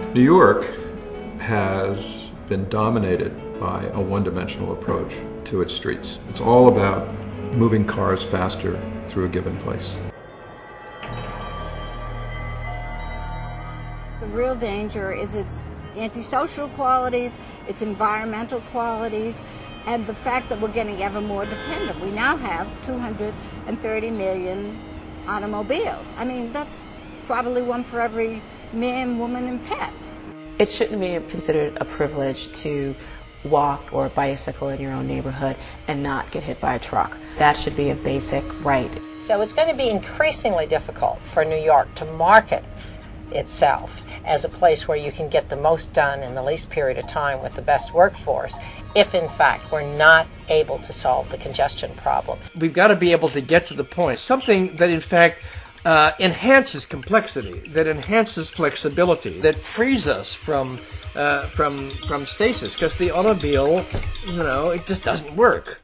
New York has been dominated by a one-dimensional approach to its streets. It's all about moving cars faster through a given place. The real danger is its antisocial qualities, its environmental qualities, and the fact that we're getting ever more dependent. We now have 230 million automobiles. I mean, that's probably one for every man, woman, and pet. It shouldn't be considered a privilege to walk or bicycle in your own neighborhood and not get hit by a truck. That should be a basic right. So it's going to be increasingly difficult for New York to market itself as a place where you can get the most done in the least period of time with the best workforce if in fact we're not able to solve the congestion problem. We've got to be able to get to the point, something that in fact enhances complexity, that enhances flexibility, that frees us from stasis, because the automobile, it just doesn't work.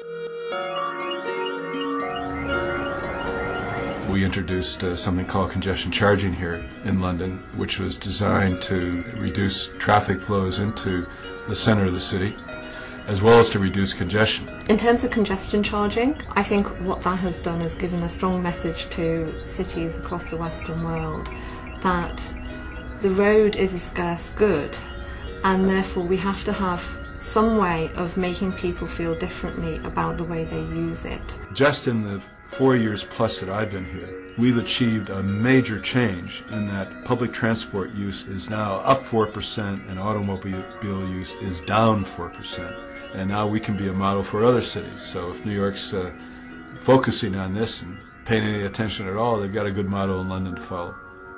We introduced something called congestion charging here in London, which was designed to reduce traffic flows into the center of the city, as well as to reduce congestion. In terms of congestion charging, I think what that has done is given a strong message to cities across the Western world that the road is a scarce good, and therefore we have to have some way of making people feel differently about the way they use it. Just in the 4 years plus that I've been here, we've achieved a major change in that public transport use is now up 4% and automobile use is down 4%. And now we can be a model for other cities. So if New York's focusing on this and paying any attention at all, they've got a good model in London to follow.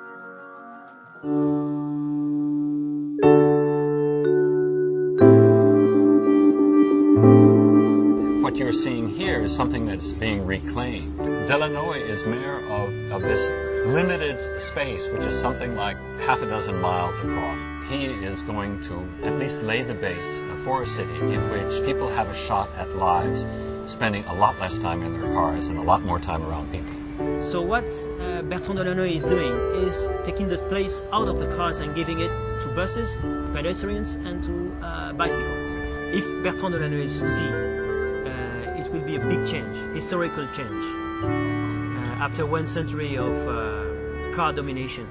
What you're seeing here is something that's being reclaimed. Delanoë is mayor of this limited space, which is something like half a dozen miles across. He is going to at least lay the base for a city in which people have a shot at lives, spending a lot less time in their cars and a lot more time around people. So what Bertrand Delanoë is doing is taking the place out of the cars and giving it to buses, pedestrians, and to bicycles. If Bertrand Delanoë succeeds, it will be a big change, historical change, after 1 century of car domination.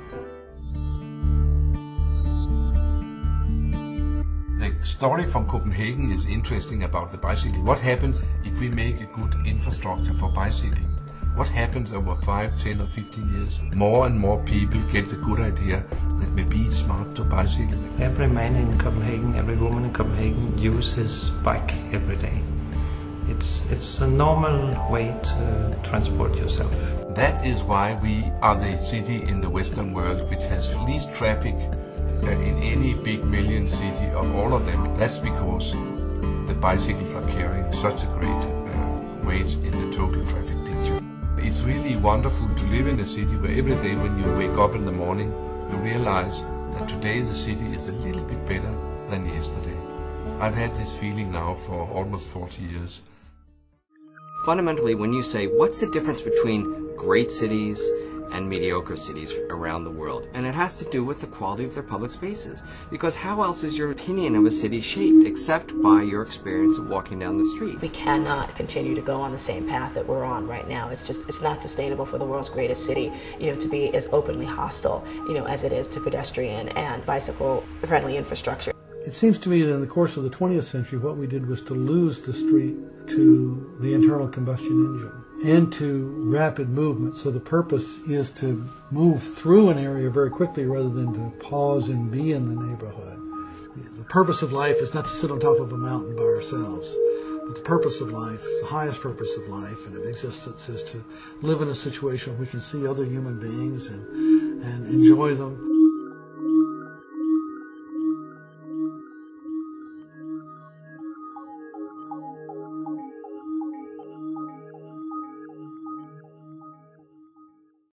The story from Copenhagen is interesting about the bicycle. What happens if we make a good infrastructure for bicycling? What happens over 5, 10 or 15 years? More and more people get the good idea that maybe it's smart to bicycle. Every man in Copenhagen, every woman in Copenhagen uses bike every day. It's a normal way to transport yourself. That is why we are the city in the Western world which has least traffic in any big million city of all of them. That's because the bicycles are carrying such a great weight in the total traffic picture. It's really wonderful to live in a city where every day when you wake up in the morning, you realize that today the city is a little bit better than yesterday. I've had this feeling now for almost 40 years. Fundamentally, when you say, what's the difference between great cities and mediocre cities around the world? And it has to do with the quality of their public spaces. Because how else is your opinion of a city shaped except by your experience of walking down the street? We cannot continue to go on the same path that we're on right now. It's not sustainable for the world's greatest city, to be as openly hostile, as it is to pedestrian and bicycle-friendly infrastructure. It seems to me that in the course of the 20th century, what we did was to lose the street to the internal combustion engine and to rapid movement. So the purpose is to move through an area very quickly rather than to pause and be in the neighborhood. The purpose of life is not to sit on top of a mountain by ourselves, but the purpose of life, the highest purpose of life and of existence, is to live in a situation where we can see other human beings and enjoy them,